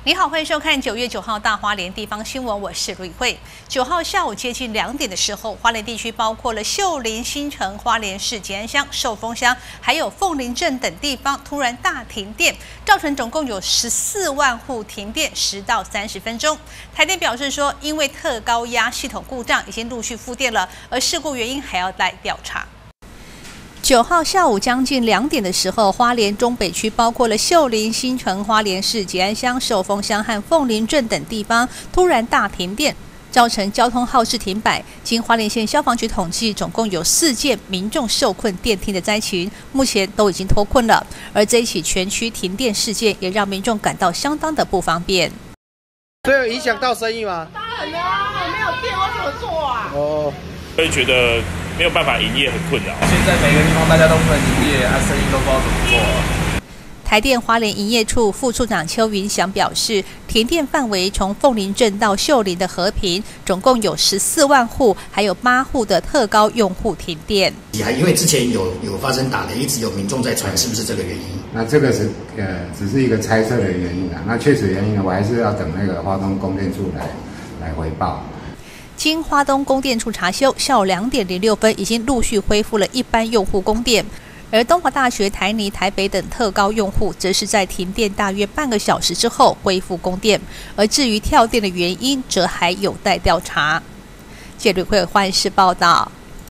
你好，欢迎收看9月9号大花莲地方新闻，我是卢以慧。9号下午接近2点的时候，花莲地区包括了秀林、新城、花莲市吉安乡、寿丰乡，还有凤林镇等地方突然大停电，造成总共有14万户停电10到30分钟。台电表示说，因为特高压系统故障，已经陆续复电了，而事故原因还要待调查。9号下午将近2点的时候，花莲中北区包括了秀林、新城、花莲市吉安乡、寿丰乡和凤林镇等地方突然大停电，造成交通号志停摆。经花莲县消防局统计，总共有4件民众受困电梯的灾情，目前都已经脱困了。而这一起全区停电事件，也让民众感到相当的不方便。 这有影响到生意吗？ 当然啦，没有电我怎么做啊？ 会觉得没有办法营业，很困扰。 现在每个地方大家都不能营业，生意都不知道怎么做。 台电花莲营业处副处长邱云祥表示，停电范围从凤林镇到秀林的和平，总共有14万户，还有8户的特高用户停电。 因为之前有发生打雷，一直有民众在传是不是这个原因？ 那这个是只是一个猜测的原因那确实原因呢，我还是要等那个花东供电处来回报。 经花东供电处查修，下午2点06分已经陆续恢复了一般用户供电，而东华大学、台泥、台北等特高用户则是在停电大约半个小时之后恢复供电，而至于跳电的原因，则还有待调查。记者会换视报道。